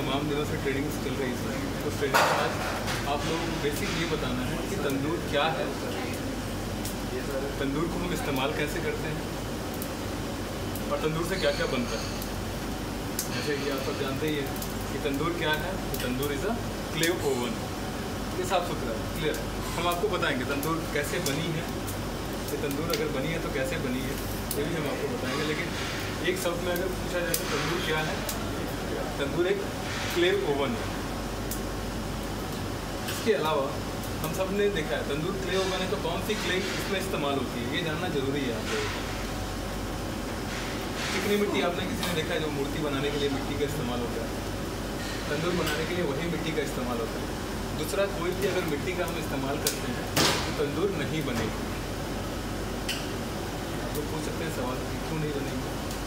तमाम दिनों से ट्रेनिंग चल रही है। तो ट्रेनिंग में आज आप लोगों को बेसिक ये बताना है कि तंदूर क्या है, तंदूर को हम इस्तेमाल कैसे करते हैं और तंदूर से क्या क्या बनता है। जैसे कि आप सब जानते ही हैं कि तंदूर क्या है। तो tandoor is a clay oven, ये साफ सुथरा है, क्लियर है। हम आपको बताएंगे तंदूर कैसे बनी है, कि तंदूर अगर बनी है तो कैसे बनी है, ये भी हम आपको बताएंगे। लेकिन एक शब्द में अगर पूछा जाए तो तंदूर क्या है, तंदूर एक क्ले ओवन है। इसके अलावा हम सब ने देखा है तंदूर क्ले ओवन है तो कौन सी क्ले इसमें इस्तेमाल होती है, ये जानना जरूरी है आप लोगों को। चिकनी मिट्टी आपने किसी ने देखा है जो मूर्ति बनाने के लिए मिट्टी का इस्तेमाल होता है, तंदूर बनाने के लिए वही मिट्टी का इस्तेमाल होता है। दूसरा, कोई भी अगर मिट्टी का हम इस्तेमाल करते हैं तो तंदूर नहीं बनेगी। तो पूछ सकते हैं सवाल क्यों नहीं बनेगी।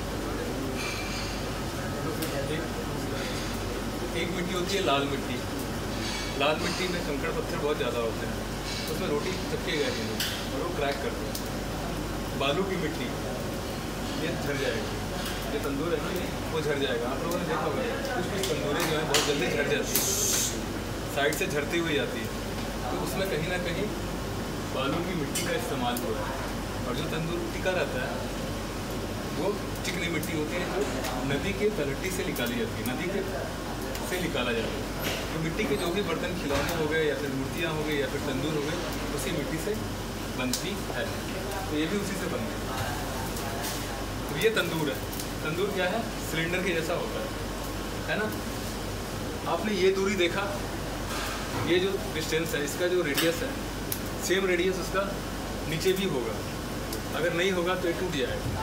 एक मिट्टी होती है लाल मिट्टी। लाल मिट्टी में कंकड़ पत्थर बहुत ज़्यादा होते हैं, तो उसमें रोटी चपकेगा नहीं और वो क्रैक करते हैं। बालू की मिट्टी ये झड़ जाएगी, ये तंदूर है ना वो झड़ जाएगा। आप लोगों ने देखा होगा कुछ तंदूरें जो है बहुत जल्दी झड़ जाती है, साइड से झड़ती हुई जाती है। तो उसमें कहीं ना कहीं बालू की मिट्टी का इस्तेमाल हुआ है। और जो तंदूर टिका रहता है वो चिकनी मिट्टी होती है जो नदी के तलहटी से निकाली जाती है, नदी के से निकाला जाता है। तो मिट्टी के जो भी बर्तन, खिलौने हो गए या फिर मूर्तियाँ हो गई या फिर तंदूर हो गए, उसी मिट्टी से बनती है। तो ये भी उसी से बनती है। तो ये तंदूर है। तंदूर क्या है, सिलेंडर के जैसा होता है ना। आपने ये दूरी देखा, ये जो डिस्टेंस है, इसका जो रेडियस है, सेम रेडियस उसका नीचे भी होगा। अगर नहीं होगा तो ये टूट जाएगा।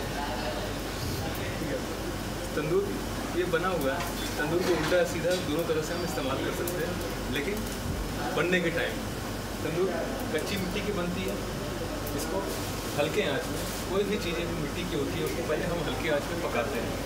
ठीक है, तंदूर ये बना हुआ है। तंदूर को उल्टा सीधा दोनों तरह से हम इस्तेमाल कर सकते हैं। लेकिन बनने के टाइम तंदूर कच्ची मिट्टी की बनती है। इसको हल्के आंच में, कोई भी चीज़ें जो मिट्टी की होती है उसको पहले हम हल्के आंच में पकाते हैं।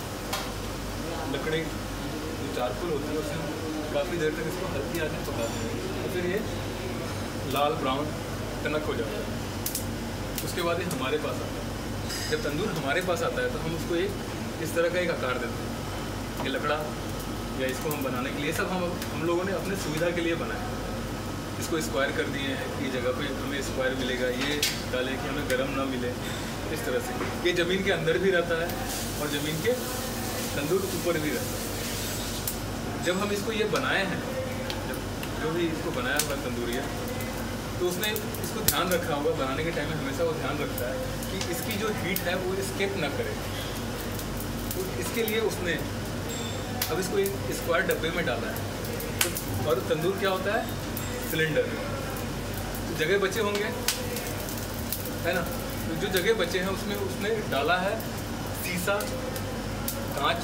लकड़ी जो चारकोल होती है उससे हम काफ़ी देर तक इसको हल्की आंच में पकाते हैं, तो फिर ये लाल ब्राउन टनक हो जाता है। उसके बाद ये हमारे पास आता है। जब तंदूर हमारे पास आता है तो हम उसको एक इस तरह का एक आकार देते हैं। ये लकड़ा या इसको हम बनाने के लिए सब हम लोगों ने अपने सुविधा के लिए बनाया। इसको स्क्वायर कर दिए हैं कि जगह पे हमें स्क्वायर मिलेगा, ये डालें कि हमें गर्म ना मिले। इस तरह से ये ज़मीन के अंदर भी रहता है और ज़मीन के तंदूर ऊपर भी रहता है। जब हम इसको ये बनाए हैं, जब जो भी इसको बनाया हुआ तंदूरिया, तो उसने इसको ध्यान रखा होगा बनाने के टाइम में। हमेशा वो ध्यान रखता है कि इसकी जो हीट है वो स्केप ना करे। तो इसके लिए उसने अब इसको एक स्क्वायर डब्बे में डाला है। तो और तंदूर क्या होता है, सिलेंडर। तो जगह बचे होंगे, है ना। तो जो जगह बचे हैं उसमें उसने डाला है शीशा, कांच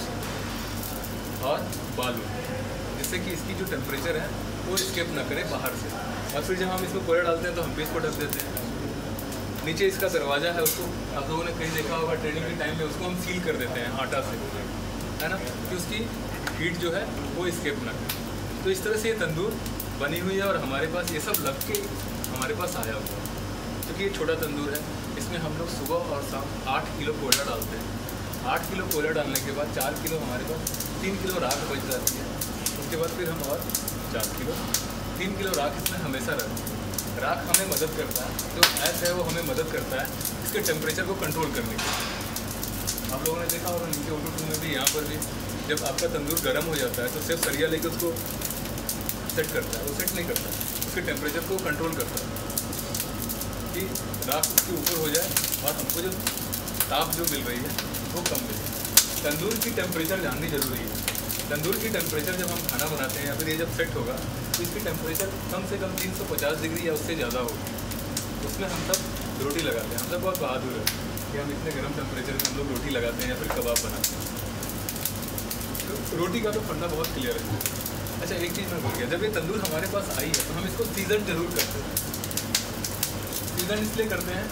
और बालू, जिससे कि इसकी जो टेम्परेचर है वो स्केप ना करे बाहर से। और फिर जब हम इसमें कोयला डालते हैं तो हम भी इसको ढक देते हैं। नीचे इसका दरवाज़ा है, उसको आप लोगों ने कहीं देखा होगा ट्रेनिंग के टाइम में, उसको हम सील कर देते हैं आटा से, है ना, कि उसकी हीट जो है वो स्केप ना करे। तो इस तरह से ये तंदूर बनी हुई है और हमारे पास ये सब लग के हमारे पास आया हुआ है। क्योंकि ये छोटा तंदूर है, इसमें हम लोग सुबह और शाम 8 किलो कोयला डालते हैं। 8 किलो कोयला डालने के बाद 4 किलो हमारे पास 3 किलो राख बच जाती है। उसके बाद फिर हम और 4 किलो 3 किलो राख इसमें हमेशा रहती है। राख हमें मदद करता है, जो गैस है वो हमें मदद करता है इसके टेम्परेचर को कंट्रोल करने के लिए। आप लोगों ने देखा होगा नीचे O2 में भी, यहाँ पर भी, जब आपका तंदूर गर्म हो जाता है तो सिर्फ सरिया लेके उसको सेट करता है, वो सेट नहीं करता, उसके टेम्परेचर को कंट्रोल करता है कि राख उसके ऊपर हो जाए और हमको जो ताप जो मिल रही है वो कम मिले। तंदूर की टेम्परेचर जाननी जरूरी है। तंदूर की टेम्परेचर जब हम खाना बनाते हैं या फिर ये जब सेट होगा तो इसकी टेम्परेचर कम से कम 350 डिग्री या उससे ज़्यादा होगी। उसमें हम सब रोटी लगाते हैं। हम सब बहुत बहादुर है कि हम इतने गर्म टेम्परेचर में हम लोग रोटी लगाते हैं या फिर कबाब बनाते हैं। तो रोटी का तो फंडा बहुत क्लियर है। अच्छा, एक चीज़ मैं भूल गया, जब ये तंदूर हमारे पास आई है तो हम इसको सीजन जरूर करते हैं। सीजन इसलिए करते हैं,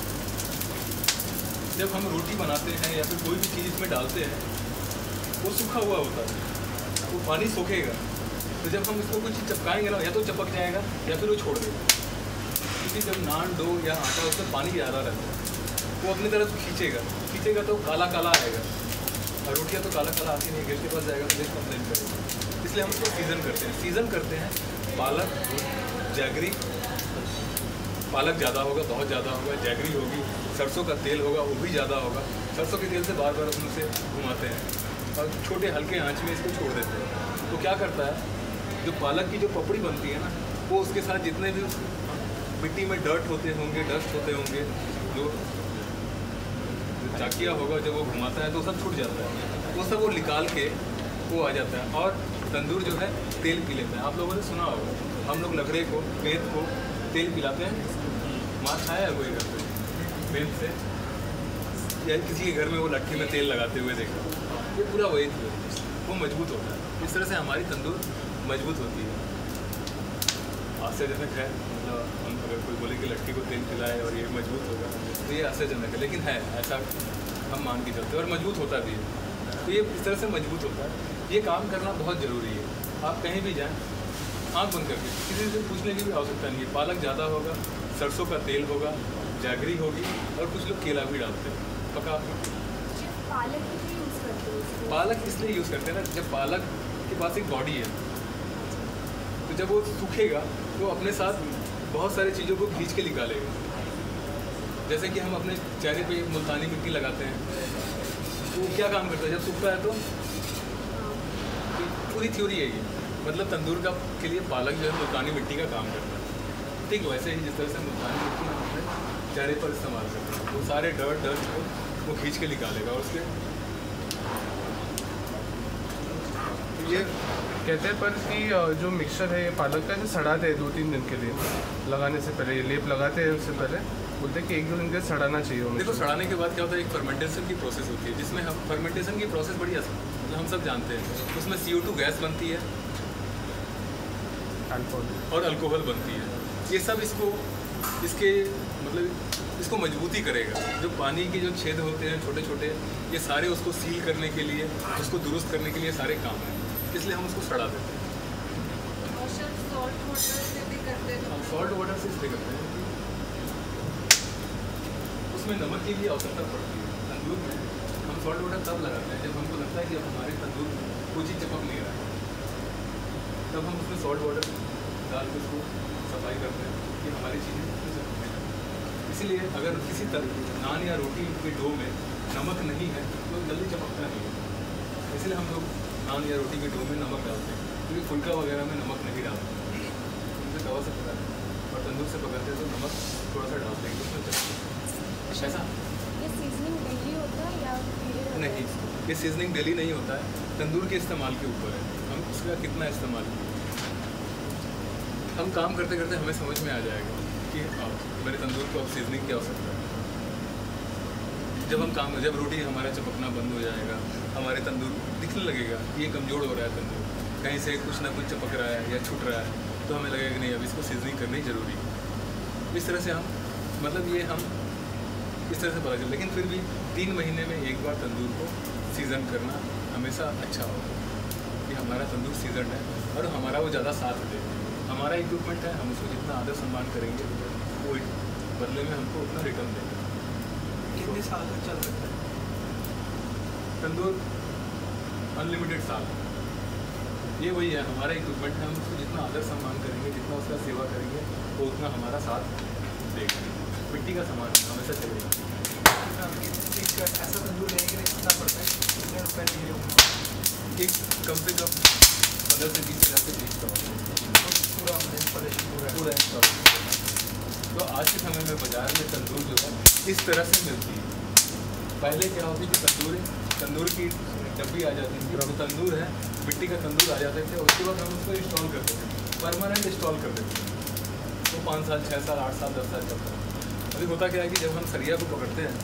जब हम रोटी बनाते हैं या फिर कोई भी चीज़ इसमें डालते हैं वो सूखा हुआ होता है, वो पानी सूखेगा। तो जब हम इसको कुछ चिपकाएंगे ना, या तो चिपक जाएगा या फिर वो छोड़ देगा। क्योंकि जब नान, डो या आटा, उसमें पानी ज़्यादा रहता है, वो अपनी तरफ खींचेगा तो काला काला आएगा। और रोटियाँ तो काला काला आती नहीं, गेस्ट के पास जाएगा तो गेस्ट कंप्लेन करेगा, इसलिए हम उसको सीज़न करते हैं। सीज़न करते हैं पालक, जैगरी, पालक ज़्यादा होगा, बहुत ज़्यादा होगा, जैगरी होगी, सरसों का तेल होगा, वो भी ज़्यादा होगा। सरसों के तेल से बार बार हम उसे घुमाते हैं और छोटे हल्के आंच में इसको छोड़ देते हैं। तो क्या करता है, जो पालक की जो पपड़ी बनती है ना, वो उसके साथ जितने भी मिट्टी में डस्ट होते होंगे, जो चाकिया होगा, जब वो घुमाता है तो सब छूट जाता है, वो सब वो निकाल के वो आ जाता है और तंदूर जो है तेल पी लेता है। आप लोगों ने सुना होगा, हम लोग लकड़े को, पेंट को तेल पिलाते हैं, मार खाया है कोई घर पे पेंट से, या किसी के घर में वो लट्ठी में तेल लगाते हुए देखा, ये पूरा वही थी, वो मजबूत होता है। इस तरह से हमारी तंदूर मजबूत होती है। आश्चर्यजनक है, मतलब हम अगर कोई बोले कि लट्ठी को तेल पिलाए और ये मजबूत होगा तो ये आश्चर्यजनक है, लेकिन है ऐसा हम मान के चलते हैं और मजबूत होता भी है। तो ये इस तरह से मजबूत होता है। ये काम करना बहुत ज़रूरी है। आप कहीं भी जाएँ, आँख बंद करके, किसी से पूछने की भी आवश्यकता नहीं है। पालक ज़्यादा होगा, सरसों का तेल होगा, जैगरी होगी और कुछ लोग केला भी डालते हैं। पका पालक इसलिए यूज़ करते हैं, पालक इसलिए यूज़ करते हैं ना, जब पालक के पास एक बॉडी है तो जब वो सूखेगा तो अपने साथ बहुत सारी चीज़ों को खींच के निकालेगा। जैसे कि हम अपने चेहरे पे मुल्तानी मिट्टी लगाते हैं, तो वो क्या काम करता है, जब सूखता है तो पूरी थ्योरी है ये, मतलब तंदूर का के लिए पालक जो है मुल्तानी मिट्टी का काम करता है। ठीक वैसे ही जिस तरह से मुल्तानी मिट्टी हम अपने चेहरे पर इस्तेमाल करते हैं, वो सारे डस्ट को वो खींच के निकालेगा और उसके ये कहते हैं पर कि जो मिक्सचर है ये पालक का, जो सड़ाते हैं 2-3 दिन के लिए लगाने से पहले, ये लेप लगाते हैं उससे पहले, बोलते हैं कि 1-2 दिन के लिए सड़ाना चाहिए। देखो, सड़ाने के बाद क्या होता है, एक फर्मेंटेशन की प्रोसेस होती है, जिसमें हम फर्मेंटेशन की प्रोसेस बड़ी मतलब हम सब जानते हैं, उसमें CO2 गैस बनती है और अल्कोहल बनती है। ये सब इसके मतलब इसको मजबूती करेगा। जो पानी के जो छेद होते हैं छोटे छोटे, ये सारे उसको सील करने के लिए, उसको दुरुस्त करने के लिए सारे काम हैं, इसलिए हम उसको सड़ा देते हैं। और सब सॉल्ट वाटर से भी करते हैं। हम सॉल्ट वाटर से इसलिए करते हैं उसमें नमक की भी आवश्यकता पड़ती है। तंदूर में हम सॉल्ट वाटर तब लगाते हैं जब हमको लगता है कि अब हमारे तंदूर कुछ ही चिपक नहीं रहा है, तब हम उसमें सॉल्ट वाटर डाल के उसको सफाई करते हैं कि हमारी चीज़ें चिपक नहीं जाए। इसीलिए अगर किसी नान या रोटी के डो में नमक नहीं है तो जल्दी चपकता नहीं है, इसलिए हम लोग नान या रोटी के डो में नमक डालते हैं, क्योंकि फुल्का वगैरह में नमक नहीं डालते, उनसे तवा से पकाते हैं और तंदूर से पकाते हैं तो नमक थोड़ा सा डालते हैं तो उसमें चपकता है। ऐसा ये सीजनिंग डेली होता है या नहीं, ये सीजनिंग डेली नहीं होता है, तंदूर के इस्तेमाल के ऊपर है, हम उसका कितना इस्तेमाल करें। हम काम करते करते हमें समझ में आ जाएगा कि मेरे तंदूर को अब सीजनिंग की आवश्यकता है। जब रोटी हमारा चपकना बंद हो जाएगा, हमारे तंदूर दिखने लगेगा ये कमज़ोर हो रहा है तंदूर, कहीं से कुछ ना कुछ चपक रहा है या छूट रहा है, तो हमें लगेगा कि नहीं, अब इसको सीजनिंग करनी ज़रूरी है। इस तरह से हम मतलब ये हम इस तरह से पता चले। लेकिन फिर भी 3 महीने में एक बार तंदूर को सीज़न करना हमेशा अच्छा होगा कि हमारा तंदूर सीजन है और हमारा वो ज़्यादा साथ दे। हमारा इक्विपमेंट है, हम उसको जितना आदर सम्मान करेंगे वो बदले में हमको उतना रिटर्न देगा। कितने साल तक चल सकता है तंदूर? अनलिमिटेड साल। ये वही है, हमारा इक्विपमेंट है, हम उसको जितना आदर सम्मान करेंगे, जितना उसका सेवा करेंगे, वो उतना हमारा साथ देगा। मिट्टी का सामान हमेशा चलेगा। ऐसा तंदूर लेने के लिए कितना पड़ता है, कितने रुपये चाहिए होंगे? एक कम से कम 15 से 20 हज़ार से 20 का पूरा इंस्टॉलेशन पूरा इंस्टॉल। तो आज के समय में बाज़ार में तंदूर जो है इस तरह से मिलती है। पहले क्या होती थी, तंदूर की डब्बी आ जाती थी, अब तंदूर है, मिट्टी का तंदूर आ जाते थे, उसके बाद हम उसको इंस्टॉल करते थे, परमानेंट इंस्टॉल कर देते थे। तो 5 साल, 6 साल, 8 साल, 10 साल चलता है। अभी होता क्या है कि जब हम सरिया को पकड़ते हैं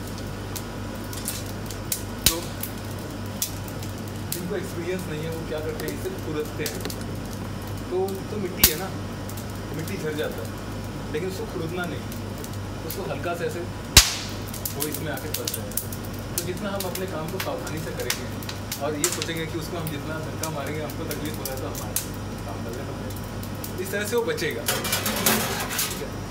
तो जिनको एक्सपीरियंस नहीं है वो क्या करते हैं, इसे खुरदते हैं। तो मिट्टी है ना, मिट्टी झड़ जाता है, लेकिन उसको खुरदना नहीं, उसको हल्का से ऐसे वो इसमें आके फंस जाए। तो जितना हम अपने काम को सावधानी से करेंगे और ये सोचेंगे कि उसको हम जितना धक्का मारेंगे हमको तकलीफ हो रहा है तो हमारा काम करने पड़ेगा, इस तरह से वो बचेगा। ठीक है,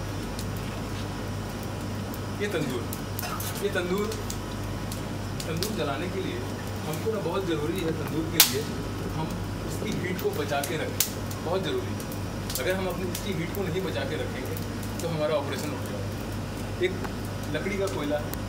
ये तंदूर जलाने के लिए हमको ना बहुत ज़रूरी है तंदूर के लिए हम उसकी हीट को बचा के रखें, बहुत ज़रूरी है। अगर हम अपनी इसकी हीट को नहीं बचा के रखेंगे तो हमारा ऑपरेशन उठ जाएगा। एक लकड़ी का कोयला है,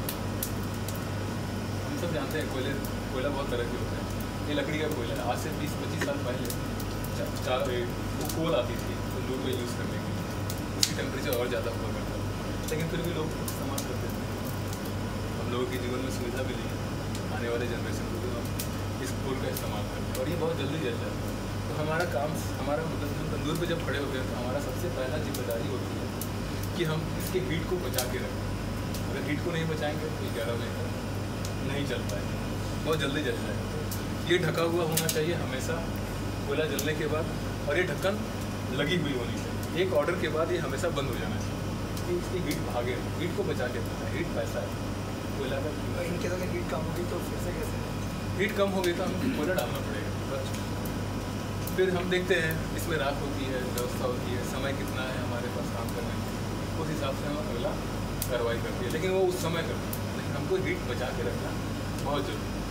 हम सब जानते हैं कोयला बहुत तरह के होते हैं। ये लकड़ी का कोयला है। आज से 20-25 साल पहले वो कोल आती थी तंदूर में यूज़ करने के लिए, उसकी टेम्परेचर और ज़्यादा हुआ करता था, लेकिन फिर भी लोग इस्तेमाल करते थे। हम लोगों के जीवन में सुविधा भी नहीं है, आने वाले जनरेशन को भी हम इस कोल का इस्तेमाल करते हैं और ये बहुत जल्दी जल जाता है। तो हमारा मतलब हम तंदूर पे जब खड़े होते हैं तो हमारा सबसे पहला जिम्मेदारी होती है कि हम इसके हीट को बचा के रखें। अगर हीट को नहीं बचाएंगे तो 11 बजे तक नहीं चल पाएगा, बहुत जल्दी जल जाएगा। ये ढका हुआ होना चाहिए हमेशा कोयला जलने के बाद, और ये ढक्कन लगी हुई होनी चाहिए। एक ऑर्डर के बाद ये हमेशा बंद हो जाना चाहिए कि इसकी हीट भागे, हीट को बचा के रखना है। हीट पैसा है, कोयला का इनके अगर हीट कम होगी तो फिर से कैसे? हीट कम होगी तो हमें कोयला डालना पड़ेगा बस। फिर हम देखते हैं इसमें रात होती है, व्यवस्था होती है, समय कितना है हमारे पास काम करने में, उस हिसाब से हम अगला कार्रवाई करती है, लेकिन वो उस समय करती है। लेकिन हमको हीट बचा के रखना बहुत जरूरी है।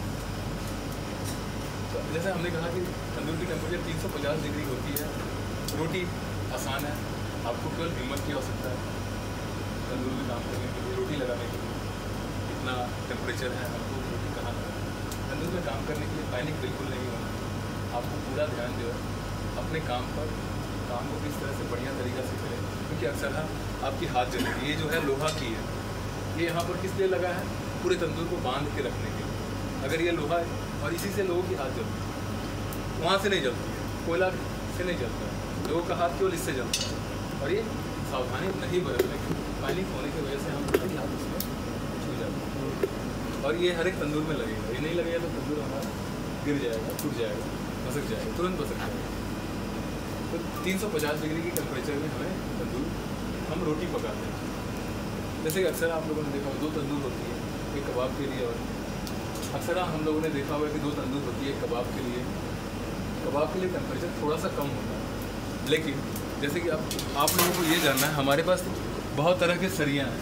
तो जैसे हमने कहा कि तंदूर की टेम्परेचर 350 डिग्री होती है। रोटी आसान है, आपको केवल हिम्मत की आवश्यकता है तंदूर में काम करने के लिए, रोटी लगाने के लिए। इतना टेम्परेचर है, आपको रोटी कहाँ लगाना है। तंदूर में काम करने के लिए पैनिक बिल्कुल नहीं होना, आपको पूरा ध्यान जो है अपने काम पर, काम को किस तरह से बढ़िया तरीक़ा से करें, क्योंकि अक्सर आपकी हाथ जलेगी। ये जो है लोहा की है, ये यहाँ पर किस लिए लगा है? पूरे तंदूर को बांध के रखने के लिए। अगर ये लोहा है और इसी से लोगों की हाथ जलती है, वहाँ से नहीं जलती है, कोयला से नहीं जलता है, लोगों का हाथ केवल इससे जलता है। और ये सावधानी नहीं बरतने की, पैनिक होने की वजह से हम हाथ उसमें छू जाते हैं। और ये हर एक तंदूर में लगेगा, ये नहीं लगेगा तो तंदूर हमारा गिर जाएगा, टूट जाएगा, भसक जाएगा, तुरंत भसक जाएगा। तो 350 डिग्री की टेम्परेचर में हमें तंदूर, हम रोटी पकाते हैं। जैसे कि अक्सर आप लोगों ने देखा 2 तंदूर होती है, एक कबाब के लिए, और अक्सर हम लोगों ने देखा हुआ है कि 2 तंदूर होती है कबाब के लिए। कबाब के लिए टेम्परेचर थोड़ा सा कम होता है, लेकिन जैसे कि आप लोगों को ये जानना है, हमारे पास बहुत तरह के सरिया हैं।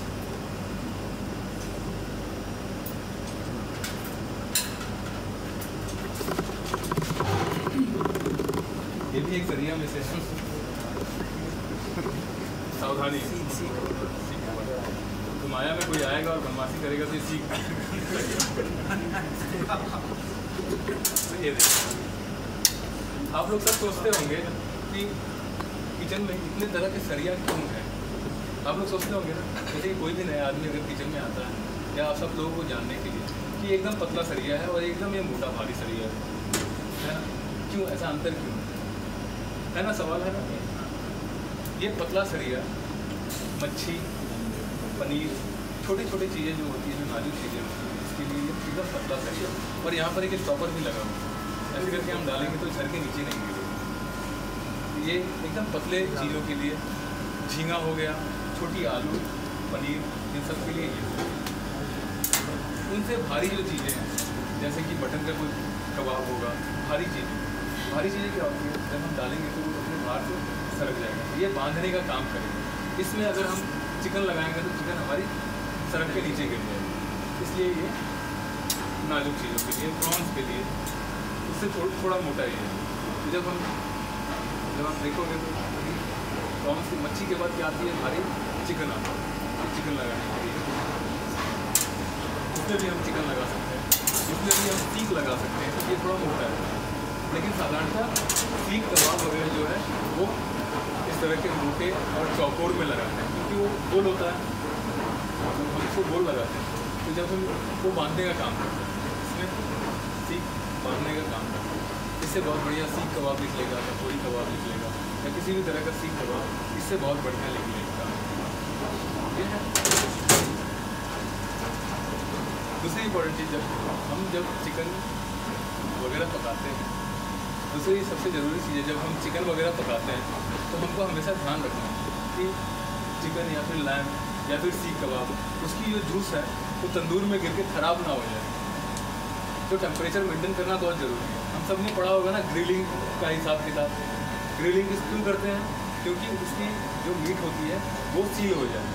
ये भी एक सरिया में से है। सावधानी, तो माया में कोई आएगा और बदमाशी करेगा तो सीख। ये देखिए, आप लोग सब सोचते होंगे कि किचन में इतने तरह के सरिया क्यों हैं। आप लोग सोचते होंगे ना, जैसे कि कोई भी नया आदमी अगर किचन में आता है, या आप सब लोगों को जानने के लिए कि एकदम पतला सरिया है और एकदम ये मोटा भारी सरिया है ना? क्यों ऐसा अंतर क्यों है ना? सवाल है ना। ये पतला सरिया मच्छी, पनीर, छोटी छोटी चीज़ें जो होती हैं, जो नाजुक चीज़ें होती हैं, इसके लिए एकदम पतला सरिया। और यहाँ पर एक स्टॉपर भी लगा हुआ है, ऐसे करके हम डालेंगे तो झर के नीचे नहीं गिरेगा। ये एकदम पतले चीज़ों के लिए, झींगा हो गया, छोटी आलू, पनीर, इन सब के लिए ये। उनसे भारी जो चीज़ें हैं, जैसे कि मटन का कोई कबाब होगा, भारी चीज़ें क्या होती है, जब हम डालेंगे तो वो अपने बाहर से सरक जाएगा, ये बांधने का काम करेगा। इसमें अगर हम चिकन लगाएंगे तो चिकन हमारी सरक के नीचे गिर जाएगी, इसलिए ये नाजुक चीज़ों के लिए, प्रॉन्स के लिए उससे थोड़ा मोटा ही है। तो जब आप देखोगे तो प्रॉन्स की मच्छी के बाद क्या आती है? भारी चिकन आता है। चिकन लगाने के लिए उसमें भी हम चिकन लगा सकते हैं, इसमें भी हम सीख लगा सकते हैं, तो ये थोड़ा मोटा है। लेकिन साधारणतः सीख कबाब वगैरह जो है वो इस तरह के मोटे और चौकोर में लगाते हैं, क्योंकि वो गोल होता है, हम इसको गोल लगाते हैं। तो जब हम वो बांधने का काम करते हैं, इसमें सीख बांधने का काम करते हैं, इससे बहुत बढ़िया सीख कबाब निकलेगा, कचौड़ी कबाब निकलेगा, या किसी भी तरह का सीख कबाब, इससे बहुत बढ़िया निकलेगा। ये है दूसरी इंपॉर्टेंट चीज़, जब चिकन वगैरह पकाते हैं, दूसरी सबसे ज़रूरी चीज़ है, जब हम चिकन वगैरह पकाते हैं तो हमको हमेशा ध्यान रखना है कि चिकन या फिर लैम या फिर सीख कबाब, उसकी जो जूस है वो तंदूर में गिर के ख़राब ना हो जाए। तो टेम्परेचर मेंटेन करना बहुत ज़रूरी है। हम सब ने पढ़ा होगा ना ग्रिलिंग का हिसाब किताब। ग्रिलिंग क्यों करते हैं? क्योंकि उसकी जो मीट होती है वो सील हो जाए।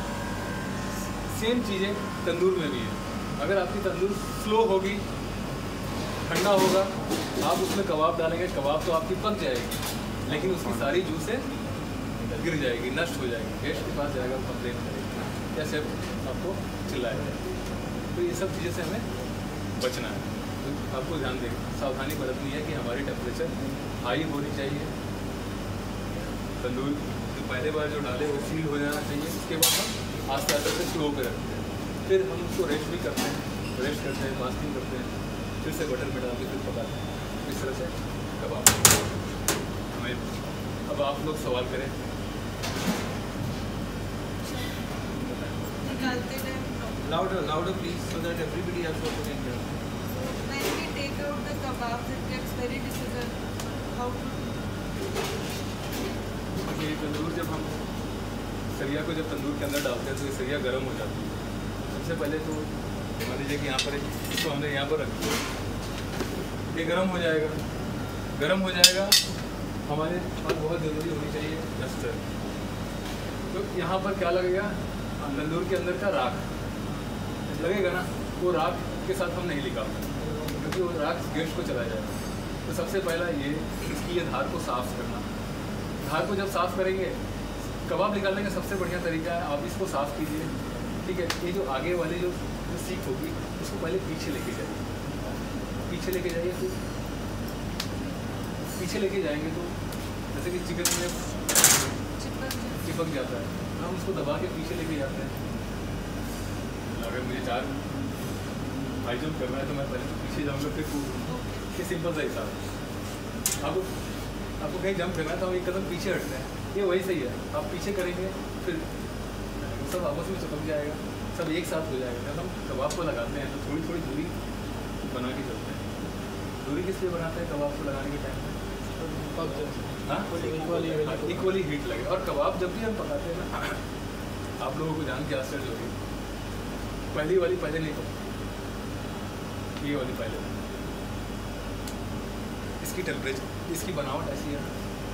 सेम चीज़ें तंदूर में भी है। अगर आपकी तंदूर स्लो होगी ठंडा होगा, आप उसमें कबाब डालेंगे, कबाब तो आपकी पक जाएगी, लेकिन उसकी सारी जूसें गिर जाएगी, नष्ट हो जाएगी। गेस्ट के पास जाएगा, कंप्लेन करेगा, या शेफ आपको चिल्लाएगा। तो ये सब चीज़ें से हमें बचना है। तो आपको ध्यान दें, सावधानी बरतनी है कि हमारी टेम्परेचर हाई होनी चाहिए। तंदूर जो पहले बार जो डाले वो सील हो जाना चाहिए। उसके बाद हम आस्ते आस्ते से स्लो पे रखते हैं, फिर हम उसको रेस्ट भी करते हैं, रेस्ट करते हैं, मास्किंग करते हैं, फिर से बटर में डाल के फिर पकाते हैं। इस तरह से कबाब हमें। अब आप लोग सवाल करें। निकालते time Louder please, so that everybody else also can hear. when we take out the kebabs it gets very difficult how to ये तंदूर जब हम सरिया को जब तंदूर के अंदर डालते हैं तो ये सरिया गर्म हो जाती है। सबसे पहले तो मान लीजिए कि यहाँ पर इसको हमने यहाँ पर रख दिया, ये गर्म हो जाएगा। गर्म हो जाएगा, हमारे पास बहुत ज़रूरी होनी चाहिए डस्टर। तो यहाँ पर क्या लगेगा, तंदूर के अंदर का राख लगेगा ना, वो राख के साथ हम नहीं निकालते क्योंकि वो राख गेस्ट को चला जाएगा। तो सबसे पहला ये इसकी ये धार को साफ करना। धार को जब साफ़ करेंगे, कबाब निकालने का सबसे बढ़िया तरीका है, आप इसको साफ़ कीजिए, ठीक है। ये जो आगे वाली जो सीख होगी उसको पहले पीछे लेके जाइए, पीछे लेके जाइए। तो पीछे लेके जाएंगे तो जैसे कि चिकन में चिपक जाता है, हम उसको दबा के पीछे लेके जाते हैं। अगर मुझे 4 हाई जंप करना है तो मैं पहले तो पीछे जाऊँगा, फिर कूदूँगा। ये सिंपल सा हिसाब है। आपको कहीं जंप करना है तो हम एक कदम पीछे हटते हैं, ये वही सही है। आप पीछे करेंगे फिर सब आपस में चिपक जाएगा, सब एक साथ हो जाएगा। जब हम कबाब को लगाते हैं तो थोड़ी थोड़ी दूरी बना के चलते हैं। दूरी किस लिए बनाते हैं कबाब को लगाने के टाइम में? हाँ, इक्वली हीट लगे। और कबाब जब भी हम पकाते हैं ना, आप लोगों को जान के आश्चर्य होगी, पहली वाली पहले नहीं पकती, ये वाली पहले। इसकी टेम्परेचर, इसकी बनावट ऐसी है,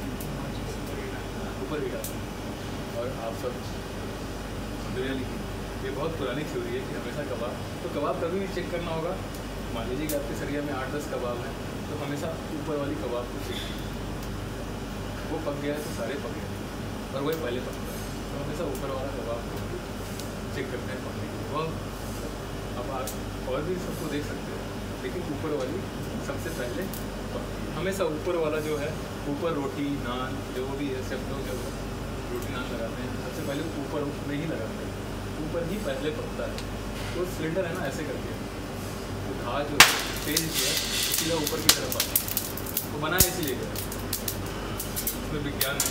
ऊपर हीट आता है। और आप सब रियली, ये बहुत पुरानी थ्योरी है कि हमेशा कबाब कभी भी चेक करना होगा। मान लीजिए कि आपके सरिया में 8-10 कबाब हैं, तो हमेशा ऊपर वाली कबाब को चेक कीजिए। वो पक गया है तो सारे पक गए, और वही पहले पकता है, तो हमेशा ऊपर वाला कबाब को चेक करते हैं पकने के लिए। वो अब आप और भी सबको देख सकते हैं, लेकिन ऊपर वाली सबसे पहले हमेशा ऊपर वाला जो है, ऊपर रोटी नान जो भी है, सब लोग जब रोटी नान लगाते हैं सबसे पहले ऊपर में ही लगाते हैं, ऊपर ही पहले पकता है। तो सिलेंडर है ना, ऐसे करके तो घा जो तेज जो है सीधा ऊपर की तरफ आता है। तो बना इसीलिए गया, उसमें विज्ञान है,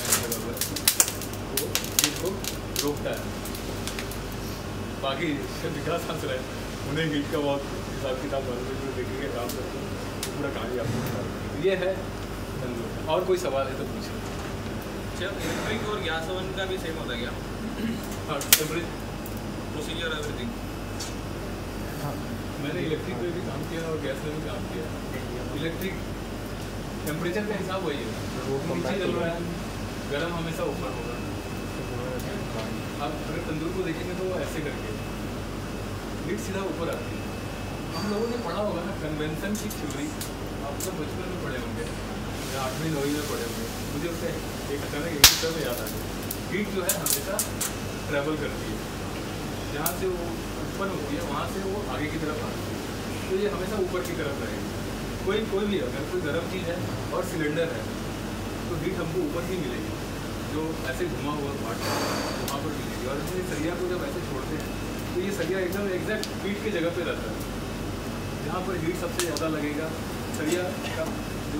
वो चीज़ को रोकता है। बाकी विकास हंस रहे, उन्हें हीट का बहुत हिसाब किताब देखेंगे काम करते हैं, पूरा कहानी आपको बता। ये है तंदूर। और कोई सवाल है तो पूछिए। इलेक्ट्रिक और गैस ओवन का भी सेम होता है क्या? हाँ, प्रोसीजर एवरीथिंग। हाँ, मैंने इलेक्ट्रिक में भी काम किया और गैस में भी काम किया। इलेक्ट्रिक टेम्परेचर का हिसाब वही है, नीचे चल रहा है, गर्म हमेशा ऊपर होगा। आप अगर तंदूर को देखेंगे तो वो ऐसे करके हीट सीधा ऊपर आती है। हम लोगों ने पढ़ा होगा ना कन्वेंशन की थ्योरी, आप सब बचपन में पढ़े होंगे या 8वीं 9वीं में पढ़े होंगे। मुझे उससे एक अचानक एक तरह में याद आ गया, हीट जो है हमेशा ट्रैवल करती है, जहाँ से वो उत्पन्न होती है वहाँ से वो आगे की तरफ आती है, तो ये हमेशा ऊपर की तरफ रहेगी। कोई भी अगर कोई गर्म चीज़ है और सिलेंडर है तो हीट हमको ऊपर ही मिलेगी, जो ऐसे घुमा हुआ पार्ट है वहाँ पर मिलेगी। और इसलिए सरिया को जब ऐसे छोड़ते हैं तो ये सरिया एकदम एग्जैक्ट हीट की जगह पे रहता है, जहाँ पर हीट सबसे ज़्यादा लगेगा। सरिया का जो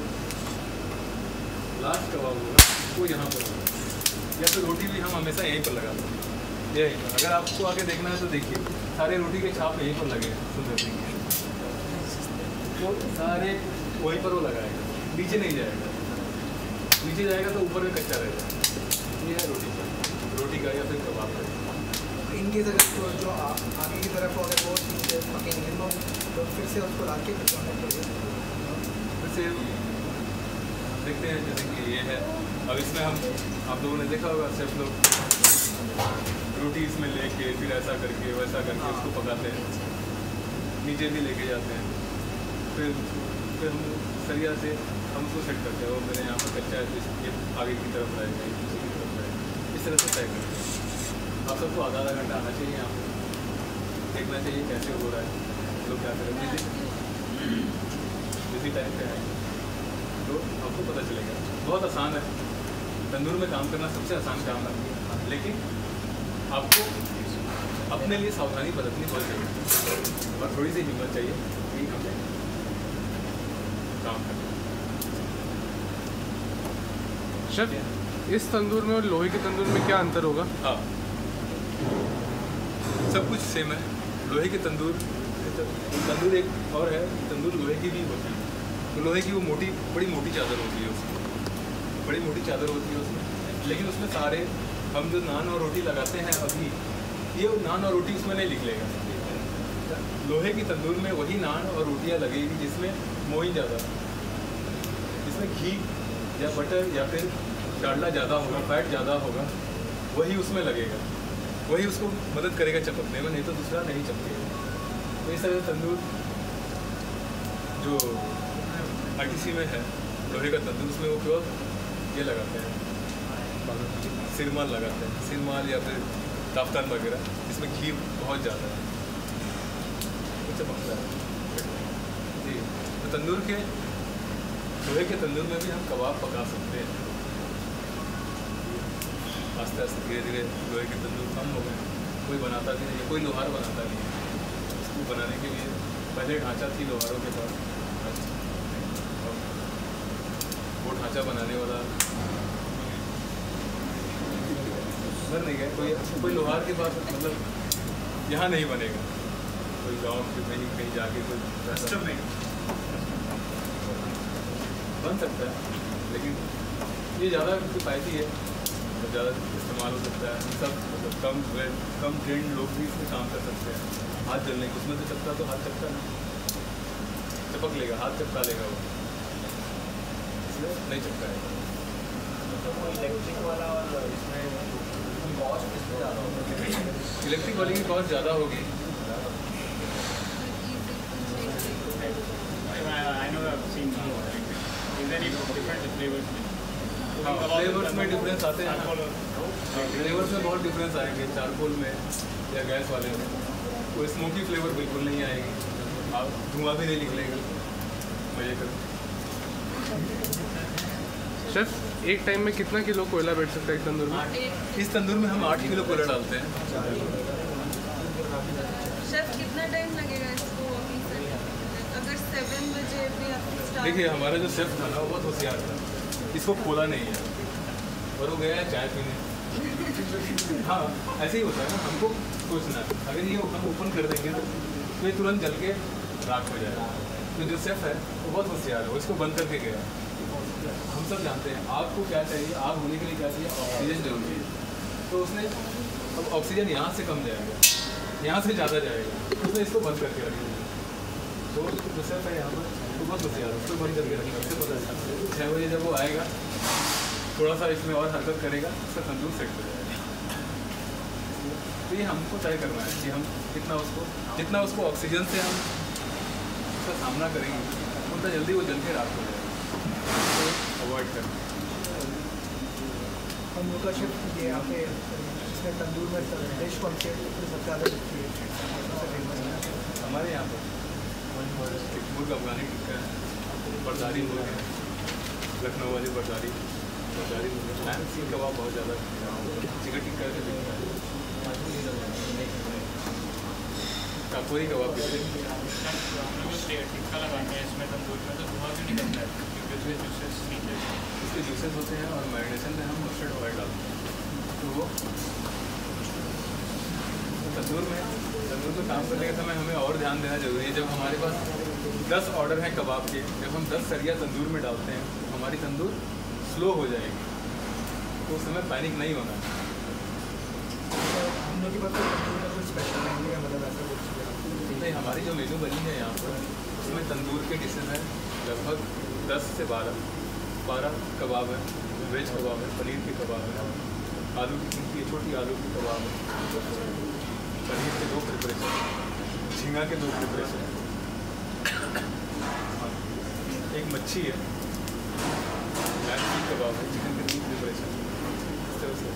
लास्ट कबाब होगा वो यहाँ पर होगा, या फिर रोटी भी हम हमेशा यहीं पर लगाते हैं, यहीं पर। अगर आपको आगे देखना है तो देखिए, सारे रोटी के छाप यहीं पर लगे हैं, सुंदर देखिए, तो सारे वहीं पर वो लगाएगा, नीचे नहीं जाएगा। नीचे जाएगा तो ऊपर में कच्चा रहेगा। ये है रोटी का या फिर कबाब का। इनकी जगह तो जो आगे की तरफ अगर वो चीज़ पकेंगे तो फिर से उसको डाल के पकाना पड़ेगा। फिर से देखते हैं, जैसे कि ये है, अब इसमें हम आप लोगों ने देखा होगा सिर्फ लोग रोटी इसमें लेके फिर ऐसा करके वैसा करके उसको पकाते हैं, नीचे भी लेके जाते हैं। फिर हम सरिया से हम उसको सेट करते हैं। वो मेरे यहाँ पर कच्चा है तो ये आगे की तरफ रहेगा, ये दूसरी की तरफ रहेगा, इस तरह से तय करते हैं। आप सबको आधा घंटा आना चाहिए, यहाँ पर देखना चाहिए कैसे हो रहा है, लोग क्या करें, इसी टाइम पे आएंगे तो आपको पता चलेगा। बहुत आसान है तंदूर में काम करना, सबसे आसान काम है, लेकिन आपको अपने लिए सावधानी बरतनी बहुत चाहिए और थोड़ी सी हिम्मत चाहिए कि हमें काम करना। शेफ, इस तंदूर में और लोहे के तंदूर में क्या अंतर होगा? हाँ, सब कुछ सेम है। लोहे के तंदूर एक और है, तंदूर लोहे की भी होती है। तो लोहे की वो बड़ी मोटी चादर होती है, उसमें बड़ी मोटी चादर होती है उसमें, लेकिन उसमें सारे हम जो नान और रोटी लगाते हैं अभी, ये नान और रोटी उसमें नहीं निकलेगा। लोहे की तंदूर में वही नान और रोटियां लगेगी जिसमें मोइन ज़्यादा, जिसमें घी या बटर या फिर डालडा ज़्यादा होगा, फैट ज़्यादा होगा, वही उसमें लगेगा, वही उसको मदद करेगा चपकने में, नहीं तो दूसरा नहीं चपकेगा। तो इस तरह तंदूर जो आईटीसी में है लोहे का तंदूर, उसमें वो प्योर ये लगाते हैं, सिरमाल लगाते हैं, सिरमाल या फिर ताफ्तान वगैरह, जिसमें घी बहुत ज़्यादा है, वो चपकता है जी। तो तंदूर के लोहे के तंदूर में भी हम कबाब पका सकते हैं। आस्ते आस्ते धीरे धीरे लोहे के तंदूर कम हो गए, कोई बनाता भी नहीं है, कोई लोहार बनाता नहीं है। इसको बनाने के लिए पहले ढांचा थी लोहारों के पास, वो ढांचा बनाने वाला घर नहीं गए, कोई लोहार के पास, मतलब यहाँ नहीं बनेगा, कोई गाँव के कहीं जाके कोई कस्टम नहीं बन सकता है, लेकिन ये ज़्यादा किफ़ायती है, मतलब ज़्यादा इस्तेमाल हो सकता है। सब मतलब कम ट्रेंड लोग भी इसमें काम कर सकते हैं। हाथ जलने की, उसमें से चपका तो हाथ चपका ना, चपक लेगा, हाथ चपका लेगा, वो इसलिए नहीं चपकाएगा। इलेक्ट्रिक वाला और इसमें कॉस्ट किसमें ज़्यादा होगा? इलेक्ट्रिक वाली की कॉस्ट ज़्यादा होगी। फ्लेवर्स में डिफरेंस आते हैं, फ्लेवर्स में बहुत डिफरेंस आएंगे। चारकोल में या गैस वाले में कोई स्मोकी फ्लेवर बिल्कुल नहीं आएगी, आप धुआं भी नहीं निकलेगा। मजे करो। शेफ, एक टाइम में कितना किलो कोयला बैठ सकता है एक तंदूर में? इस तंदूर में हम 8 किलो कोयला डालते हैं। शेफ कितना टाइम लगेगा इसको अभी से? अगर 7 बजे भी आपको स्टार्ट। देखिए, हमारा जो शेफ था ना, वो बहुत होशियार था, इसको खोला नहीं है और वो गया है चाय पीने। हाँ, ऐसे ही होता है ना, हमको सोचना है, अगर ये हम ओपन कर देंगे तो ये तुरंत जल के राख हो जाएगा। तो जो शेफ है वो बहुत होशियार है, वो इसको बंद करके गया। हम सब जानते हैं आग को क्या चाहिए, आग होने के लिए क्या चाहिए, ऑक्सीजन जरूरी है। तो उसने अब ऑक्सीजन यहाँ से कम जाएगा, यहाँ से ज़्यादा जाएगा, उसने इसको बंद करके रख दिया। तो जो शेफ है यहाँ पर तो बहुत होशियार है, उसको बंद करके रखना, उससे पता चलता 6 बजे जब वो आएगा, थोड़ा सा इसमें और हरकत करेगा, उसका तंदूर सेट हो जाएगा। तो ये हमको तय करना है कि हम जितना उसको ऑक्सीजन से हम उसका सामना करेंगे, उतना जल्दी वो जल के राख हो जाएगा। तो अवॉइड करना। हम लोग का शिफ्ट ये यहाँ पे इसमें तंदूर में डिश कौन से सबसे ज़्यादा बिकती है? हमारे यहाँ पर मुर्ग अफगानी टिक्का है, बरदारी मुर्ग है, लखनऊ वाली बरदारी मुर्ग है, सीख कबाब बहुत ज़्यादा, चिकन टिक्का से बिकता है, काकोरी कबाब भी टिक्का लगाते हैं इसमें तंदूर में, तो धुआं क्यों निकलता है? क्योंकि उसमें जूसेस नीचे इसके जूसेस होते हैं और मैरिनेशन में हम मस्टर्ड ऑयल डालते हैं। तो वो तंदूर में काम करने के समय हमें और ध्यान देना जरूरी है। जब हमारे पास 10 ऑर्डर हैं कबाब के, जब हम 10 सरिया तंदूर में डालते हैं तो हमारी तंदूर स्लो हो जाएगी, तो उस समय पैनिक नहीं होना। हम लोग के पास तंदूर में कुछ स्पेशल नहीं है, मतलब ऐसा कुछ नहीं, हमारी जो मेनू बनी है यहाँ पर, उसमें तंदूर के डिशेज हैं लगभग 10 से 12 कबाब है, वेज कबाब है, पनीर के कबाब है, आलू की छोटी आलू की कबाब है, पनीर के 2 प्रिपरेशन, झींगा के 2 प्रिपरेशन, एक मच्छी है, लैंड सीख कबाब है, चिकन की प्रिपरेशन इस तरह से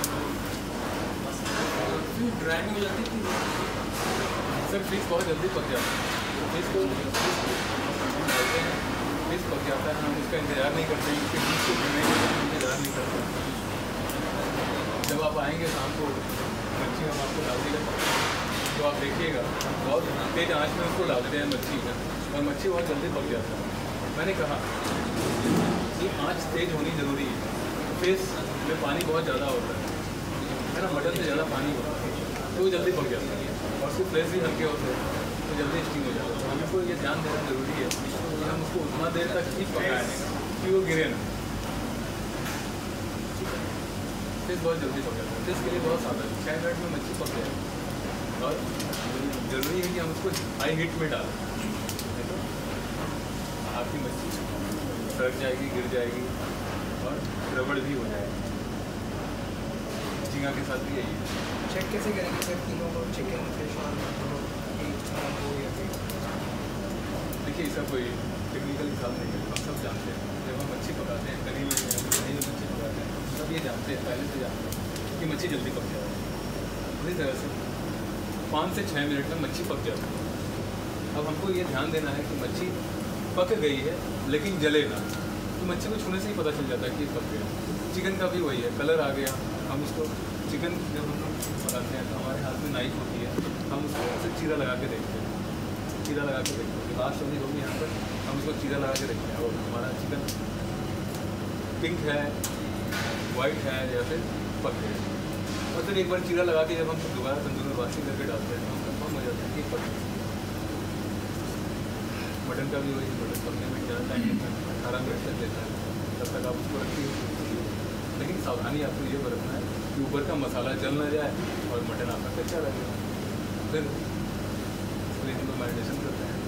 ड्राई नहीं हो जाती थी। सर फिश बहुत जल्दी पक जाता है, फिश को डालते हैं, फिश पक जाता है, हम उसका इंतज़ार नहीं करते हैं, फिर फिश को भरने का इंतज़ार नहीं करते हैं। जब आप आएंगे शाम को मच्छी हम आपको डाल देगा, तो आप देखिएगा बहुत तेज़ आंच में उसको डाल देते हैं मच्छी का, और मच्छी बहुत जल्दी पक जाता है। मैंने कहा कि आंच तेज़ होनी ज़रूरी है, फिश में पानी बहुत ज़्यादा होता है ना, मटन से ज़्यादा पानी होता है, तो वो जल्दी पक जाता है, और उसके फ्लेश भी हल्के होते हैं तो जल्दी स्टीम हो जाता है। तो हमको ये ध्यान देना ज़रूरी है कि हम उसको उतना देर तक ही पकाएं कि वो गिरे ना। फिश बहुत जल्दी पक जाता है, फिश के लिए बहुत सादा है, 6 मिनट में मच्छी पक जाएगी, और ज़रूरी है कि हम उसको हाई हीट में डालें, नहीं तो आपकी मच्छी सड़ जाएगी, गिर जाएगी और रबड़ भी हो जाएगी। झींगा के साथ भी यही है। चेक कैसे करेंगे सर तीनों को, चिकन फिश और देखिए इसका कोई टेक्निकल हिसाब नहीं है, हम सब जानते हैं। जब हम मच्छी पकाते हैं, करी में दही में मच्छी पकाते हैं, सब ये जानते हैं, पहले से जानते हैं कि मच्छी जल्दी पक जाएगी। इसी तरह से 5 से 6 मिनट में मच्छी पक जाती है। अब हमको ये ध्यान देना है कि मच्छी पक गई है लेकिन जले ना, तो मच्छी को छूने से ही पता चल जाता है कि पक गया। चिकन का भी वही है, कलर आ गया, हम उसको चिकन जब हम पकाते हैं तो हमारे हाथ में नाइफ होती है, हम उसको ऐसे चीरा लगा के देखते हैं, चीरा लगा के देखते हैं, लास्ट होगी होगी यहाँ पर, हम उसको चीरा लगा के देखते हैं और हमारा चिकन पिंक है, वाइट है या फिर पक गया। और फिर एक बार चीरा लगा के जब हम दोबारा तंदूर में वाशिंग करके डालते हैं तो हम कंफर्म हो जाते हैं कि पक गया। मटन का भी वही, मटन पकने में ज़्यादा टाइम लेता है, 18 मिनट तक लेता है, तब तक आप उसको रखिए। लेकिन सावधानी आपको ये बरतना है कि ऊपर का मसाला जल ना जाए और मटन आपका कच्चा रहेगा। फिर इसलिए हम लोग मैरिनेशन करते हैं।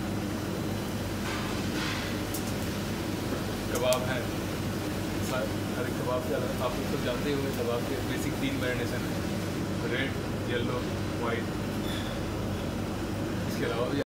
कबाब हैं, हर एक कबाब के अलग, आप लोग तो जानते ही होंगे कबाब के बेसिक 3 मैरिनेशन है, रेड, येलो, वाइट। इसके अलावा भी